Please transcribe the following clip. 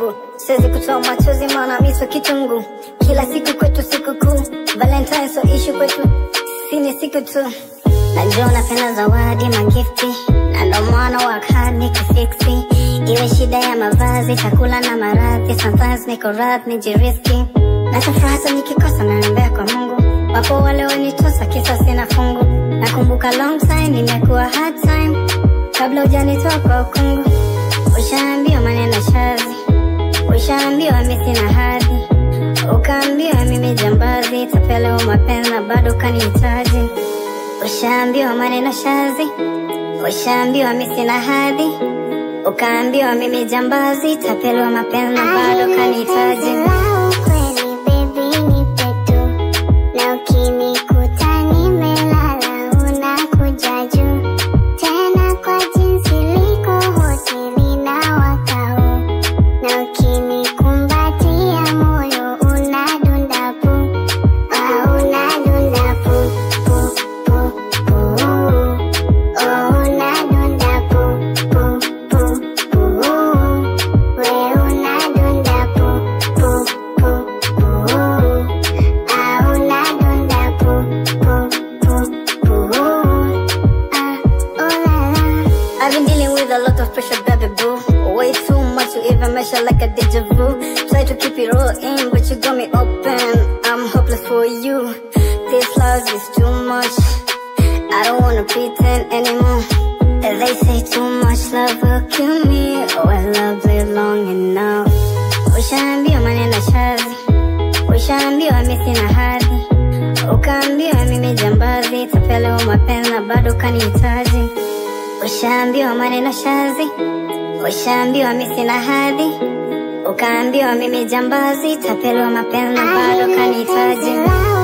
chungu. Siwezi kutoa machozi maana miso kitungu. Kila siku kwetu siku kuu, Valentine so issue kwetu, sini siku tu. Najua unapenda zawadi magifti, na ndo maana work hard nikifixi. Iwe shida ya mavazi, chakula na maradhi, sometimes niko radhi nijiriski. Natafurahia nikikosa na niambia kwa Mungu. Wapo wale wanitosa kisa sina fungu. Nakumbuka long time nimekuwa hard time, kabla hujanitoa kwa ukungu. Ushaambiwa maneno shazi, ushaambiwa mimi sina hadhi, ukaambiwa mimi jambazi, tapele mapenzi na bado kanihitaji. Ushaambiwa maneno shazi, ushaambiwa mimi sina hadhi, ukaambiwa mimi jambazi, tapele mapenzi na bado kanihitaji. I've been dealing with a lot of pressure, baby boo. Way too much to even measure like a deja vu. Try to keep it all in, but you got me open. I'm hopeless for you. This love is too much. I don't wanna pretend anymore. They say too much love will kill me. Oh, I love it long enough. Ushaambiwa maneno shazi, ushaambiwa mimi sina hadhi, ukaambiwa mimi jambazi, tapele mapenzi na bado kanihitaji. Ushaambiwa maneno shazi, ushaambiwa mimi sina hadhi, ukaambiwa mimi jambazi, tapele mapenzi na bado kanihitaji.